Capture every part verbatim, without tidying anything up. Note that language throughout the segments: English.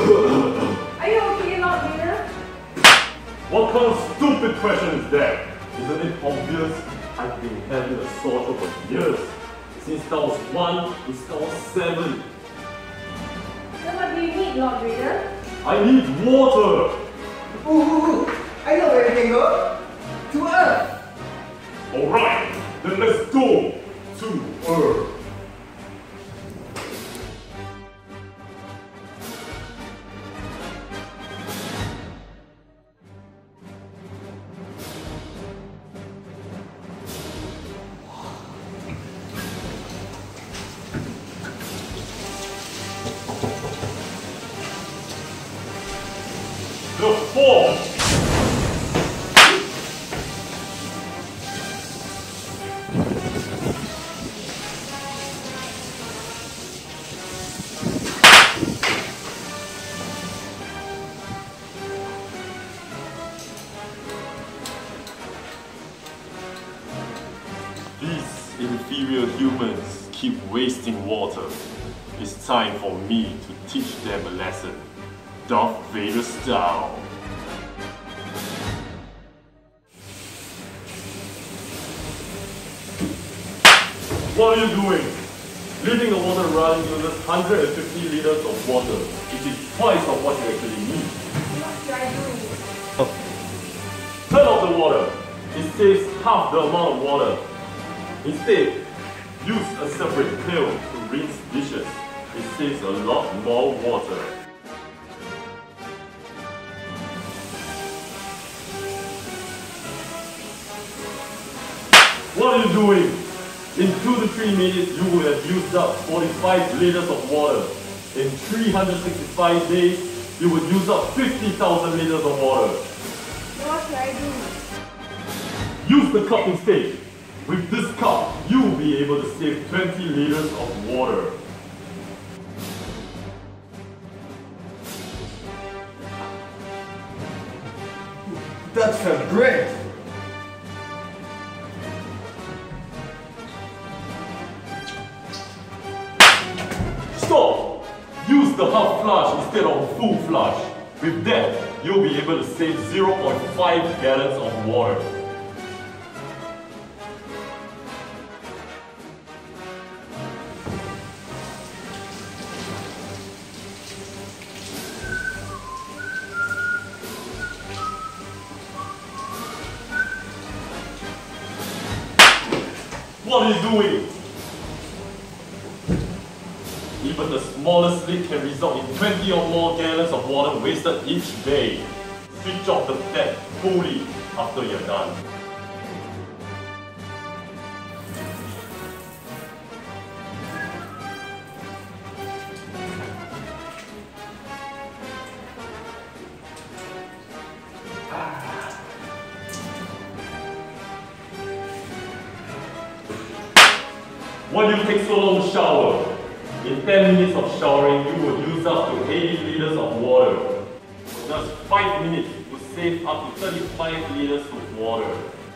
Are you okay, Lord Vader? What kind of stupid question is that? Isn't it obvious? I've been having a sore throat for years. Since I was one to I was seven. Then what do you need, Lord Vader? I need water! Ooh, I know where we can go. To Earth. Alright, then let's go to Earth. The Force! These inferior humans keep wasting water. It's time for me to teach them a lesson. Darth Vader style. What are you doing? Leaving the water running uses one hundred fifty liters of water, which is twice of what you actually need. What should I do? Turn off the water. It saves half the amount of water. Instead, use a separate pail to rinse dishes. It saves a lot more water. What are you doing? In two to three minutes, you will have used up forty-five liters of water. In three hundred sixty-five days, you would use up fifty thousand liters of water. What should I do? Use the cup instead. With this cup, you will be able to save twenty liters of water. That felt great. Stop! Use the half flush instead of a full flush. With that, you'll be able to save zero point five gallons of water. What are you doing? Even the smallest leak can result in twenty or more gallons of water wasted each day. Switch off the tap fully after you're done. Why do you take so long to shower? In ten minutes of showering, you will use up to eighty liters of water. Just five minutes will save up to thirty-five liters of water.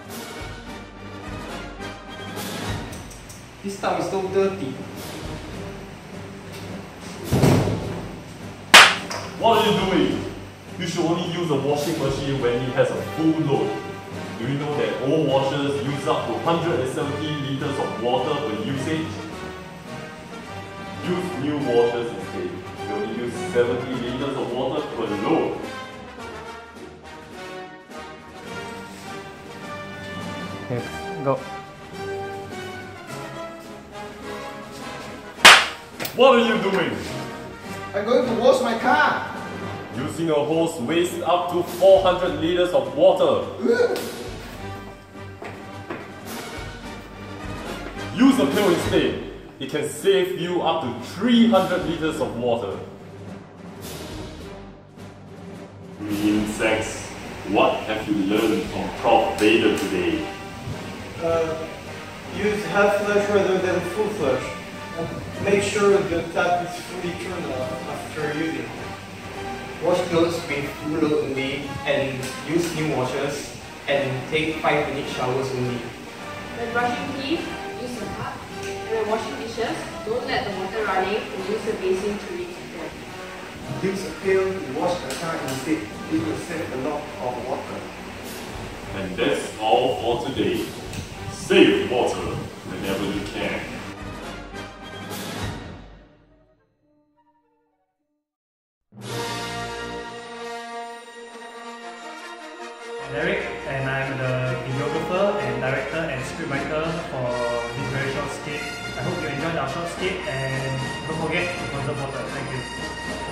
This tub is so dirty. What are you doing? You should only use a washing machine when it has a full load. Do you know that old washers use up to one hundred seventy liters of water per usage? Use new washers instead. You only use seventy liters of water per load. Okay, go. What are you doing? I'm going to wash my car. Using a hose wastes up to four hundred liters of water. Use a pail instead. It can save you up to three hundred liters of water. Insects, what have you learned from Prof Vader today? Uh, use half flush rather than full flush. And make sure the tap is fully turned off after using. Wash clothes with full load only and use new washers and take five minute showers only. When brushing teeth, use a tub. And when washing dishes, don't let the water running and use a basin to rinse them. Use a pail to wash the car instead. It will save a lot of water. And that's all for today. Save water whenever you can. I'm Eric, and I'm the videographer and director and scriptwriter for this very short skit. I hope you enjoyed our short skit, and don't forget to conserve water. Thank you.